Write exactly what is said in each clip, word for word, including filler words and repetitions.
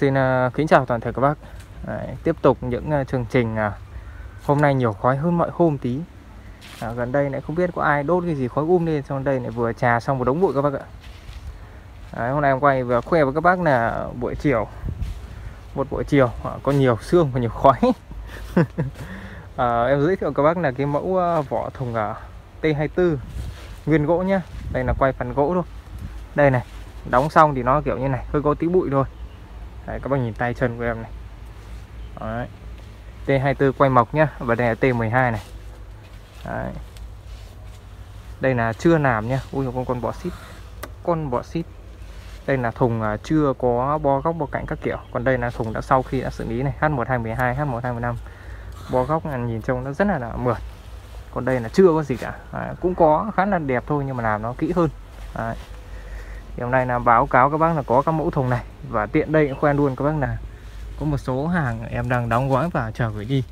Xin uh, kính chào toàn thể các bác. Đấy, tiếp tục những uh, chương trình uh, hôm nay nhiều khói hơn mọi hôm tí. À, gần đây lại không biết có ai đốt cái gì khói um lên, xong đây lại vừa trà xong một đống bụi các bác ạ. Đấy, hôm nay em quay vừa khoe với các bác là buổi chiều, một buổi chiều uh, có nhiều sương và nhiều khói. à, em giới thiệu các bác là cái mẫu uh, vỏ thùng uh, T hai mươi tư nguyên gỗ nhá. Đây là quay phần gỗ thôi. Đây này, đóng xong thì nó kiểu như này, hơi có tí bụi thôi. Đấy, các bác nhìn tay chân của em này. Đấy. T hai mươi tư quay mộc nhá. Và đây là T mười hai này. Đấy. Đây là chưa làm nhá. Ui con con bọ xít. Con bọ xít. Đây là thùng chưa có bo góc bo cạnh các kiểu. Còn đây là thùng đã sau khi đã xử lý này, H một hai một hai, H một hai một năm. Bo góc nhìn trông nó rất là, là mượt. Còn đây là chưa có gì cả. Đấy. Cũng có khá là đẹp thôi nhưng mà làm nó kỹ hơn. Đấy. Thì hôm nay là báo cáo các bác là có các mẫu thùng này. Và tiện đây cũng khoe luôn các bác là có một số hàng em đang đóng gói và chờ gửi đi.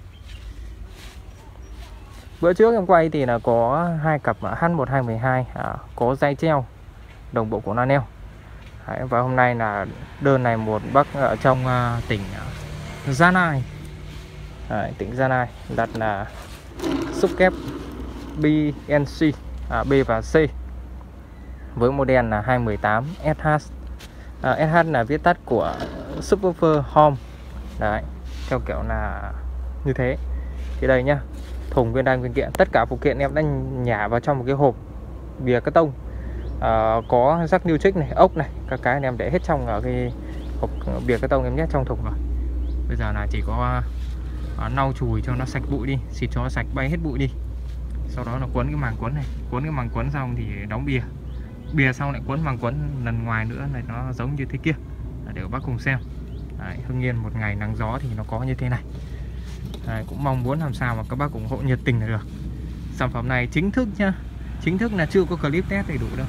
Bữa trước em quay thì là có hai cặp H một hai một hai à, có dây treo đồng bộ của Nanel. Đấy, và hôm nay là đơn này một bác ở trong uh, tỉnh uh, Gia Lai. Đấy, tỉnh Gia Lai đặt là xúc kép bê en xê à, B và C với model là hai một tám ét hát. à, ét hát là viết tắt của Subwoofer Home. Đấy, theo kiểu là như thế. Thì đây nhá, thùng viên đan viên kiện, tất cả phụ kiện em đã nhả vào trong một cái hộp bìa cắt tông. à, Có rắc new trick này, ốc này, các cái em để hết trong ở cái hộp bìa cắt tông em nhét trong thùng rồi. Bây giờ là chỉ có uh, lau chùi cho nó sạch bụi đi, xịt cho nó sạch bay hết bụi đi. Sau đó là quấn cái màng quấn này, quấn cái màng quấn xong thì đóng bìa. Bìa xong lại quấn màng quấn lần ngoài nữa này, nó giống như thế kia. Để các bác cùng xem. Đấy, Hưng Yên một ngày nắng gió thì nó có như thế này. Đấy, cũng mong muốn làm sao mà các bác ủng hộ nhiệt tình là được. Sản phẩm này chính thức nhá, chính thức là chưa có clip test đầy đủ đâu.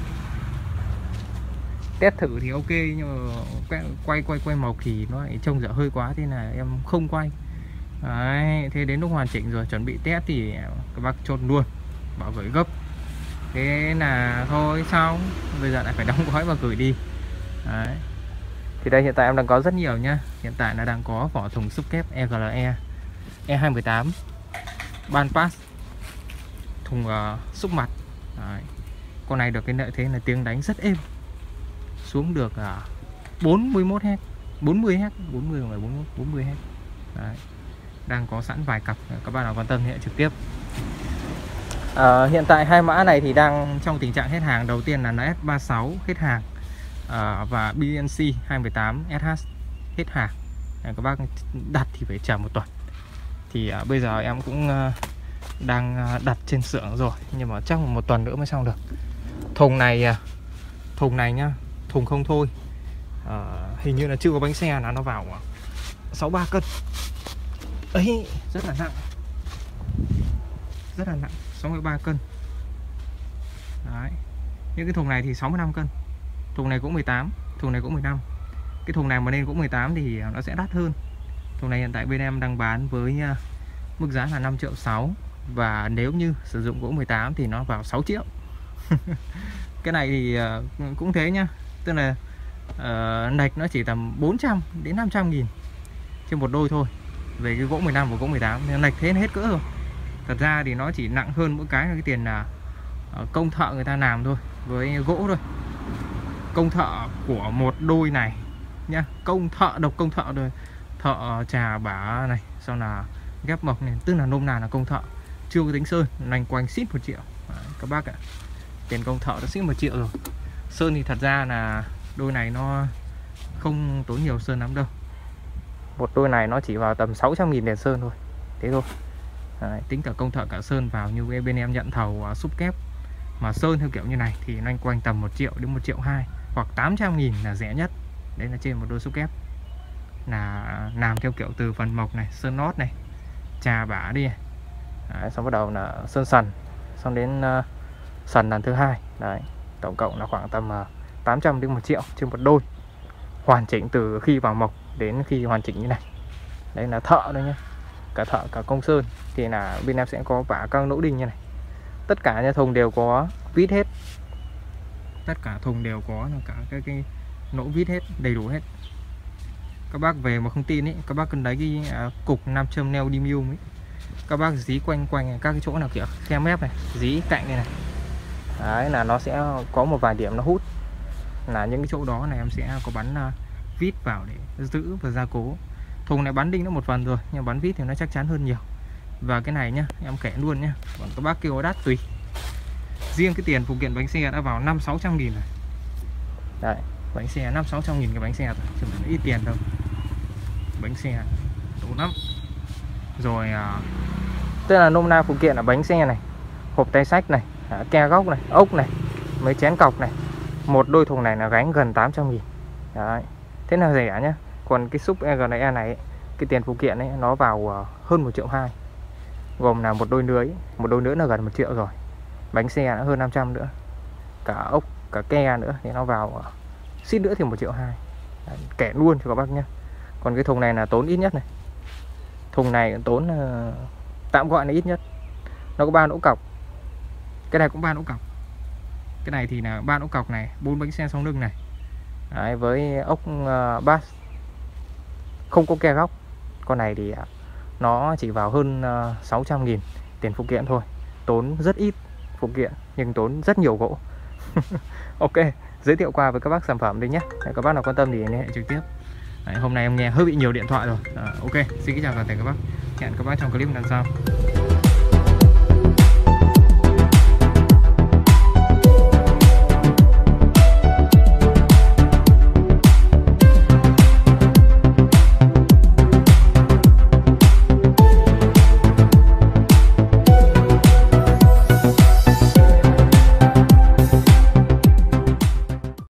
Test thử thì ok nhưng mà quay quay quay mộc thì nó lại trông dở hơi quá, thế là em không quay. Đấy, thế đến lúc hoàn chỉnh rồi chuẩn bị test thì các bác chốt luôn, bảo gửi gấp. Thế là thôi xong, bây giờ lại phải đóng gói và gửi đi. Đấy. Thì đây hiện tại em đang có rất nhiều nhá. Hiện tại là đang có vỏ thùng xúc kép e giê lờ e E hai một tám, ban pass, thùng uh, xúc mặt. Đấy. Con này được cái lợi thế là tiếng đánh rất êm, xuống được uh, bốn mươi mốt héc, bốn mươi héc, bốn mươi không phải bốn mươi mốt, bốn mươi héc. Đấy. Đang có sẵn vài cặp, các bạn nào quan tâm thì trực tiếp. À, hiện tại hai mã này thì đang trong tình trạng hết hàng. Đầu tiên là en ét ba mươi sáu hết hàng, à, và bê en xê hai một tám ét hát hết hàng. À, các bác đặt thì phải chờ một tuần. Thì à, bây giờ em cũng à, đang đặt trên xưởng rồi, nhưng mà chắc một tuần nữa mới xong được. Thùng này à, thùng này nhá, thùng không thôi, à, hình như là chưa có bánh xe là nó vào sáu mươi ba cân ấy, rất là nặng, rất là nặng, sáu mươi ba cân. Đấy. Những cái thùng này thì sáu mươi lăm cân. Thùng này cũng mười tám, thùng này cũng mười lăm. Cái thùng này mà lên cũng mười tám thì nó sẽ đắt hơn. Thùng này hiện tại bên em đang bán với uh, mức giá là năm triệu sáu. Và nếu như sử dụng gỗ mười tám thì nó vào sáu triệu. Cái này thì uh, cũng thế nhá. Tức là uh, nạch nó chỉ tầm bốn trăm đến năm trăm nghìn trên một đôi thôi. Về cái gỗ mười lăm và gỗ mười tám thì nạch thế hết cỡ rồi. Thật ra thì nó chỉ nặng hơn mỗi cái là cái tiền là uh, công thợ người ta làm thôi, với gỗ thôi. Công thợ của một đôi này nhá, công thợ độc công thợ rồi, thợ trà bả này, sau là ghép mộc này, tức là nôm nào là công thợ, chưa có tính sơn, nành quanh xít một triệu. Đấy, các bác ạ, tiền công thợ đã xít một triệu rồi. Sơn thì thật ra là đôi này nó không tốn nhiều sơn lắm đâu. Một đôi này nó chỉ vào tầm sáu trăm nghìn tiền sơn thôi, thế thôi. Đấy, tính cả công thợ cả sơn vào, như bên em nhận thầu uh, xúc kép mà sơn theo kiểu như này thì loanh quanh tầm một triệu đến một triệu hai, hoặc tám trăm nghìn là rẻ nhất. Đấy là trên một đôi xúc kép là làm theo kiểu từ phần mộc này, sơn nót này, trà bả đi này. Đấy, xong bắt đầu là sơn sần, xong đến uh, sần lần thứ hai. Đấy, tổng cộng là khoảng tầm uh, tám trăm đến một triệu trên một đôi, hoàn chỉnh từ khi vào mộc đến khi hoàn chỉnh như này. Đây là thợ thôi nhé, cả thợ cả công sơn thì là bên em sẽ có vả các lỗ đinh như này. Tất cả nhà thùng đều có vít hết, tất cả thùng đều có là cả cái, cái nỗ vít hết, đầy đủ hết. Các bác về mà không tin ấy, các bác cần lấy cái à, cục nam châm neodymium ấy, các bác dí quanh quanh các cái chỗ nào kiểu khe mép này, dí cạnh này này. Đấy là nó sẽ có một vài điểm nó hút, là những cái chỗ đó này em sẽ có bắn uh, vít vào để giữ và gia cố. Thùng này bắn đinh nó một phần rồi, nhưng bắn vít thì nó chắc chắn hơn nhiều. Và cái này nhá, em kể luôn nhá, còn các bác kêu đắt tùy. Riêng cái tiền phụ kiện bánh xe đã vào năm sáu trăm nghìn rồi. Đấy, bánh xe năm sáu trăm nghìn cái bánh xe rồi, chứ không ít tiền đâu. Bánh xe đủ lắm. Rồi uh, tức là nôm na phụ kiện là bánh xe này, hộp tay sách này, à, ke góc này, ốc này, mấy chén cọc này. Một đôi thùng này là gánh gần tám trăm nghìn. Đấy, thế là rẻ nhá. Còn cái súp e giê en e này ấy, cái tiền phụ kiện ấy nó vào uh, hơn một triệu hai, gồm là một đôi lưới, một đôi nữa là gần một triệu rồi, bánh xe nó hơn năm trăm nữa, cả ốc cả ke nữa thì nó vào uh, xít nữa thì một triệu hai. Đấy, kể luôn cho các bác nhé. Còn cái thùng này là tốn ít nhất này, thùng này tốn uh, tạm gọi là ít nhất, nó có ba nỗ cọc, cái này cũng ba nỗ cọc, cái này thì là ba nỗ cọc này, bốn bánh xe song lưng này. Đấy, với ốc uh, bass không có ke góc. Con này thì uh, nó chỉ vào hơn uh, sáu trăm nghìn tiền phụ kiện thôi, tốn rất ít phụ kiện nhưng tốn rất nhiều gỗ. Ok, giới thiệu qua với các bác sản phẩm đi nhé. Để các bác nào quan tâm thì liên hệ trực tiếp. Đấy, hôm nay em nghe hơi bị nhiều điện thoại rồi. À, ok, xin kính chào toàn thể các bác. Hẹn các bác trong clip lần sau.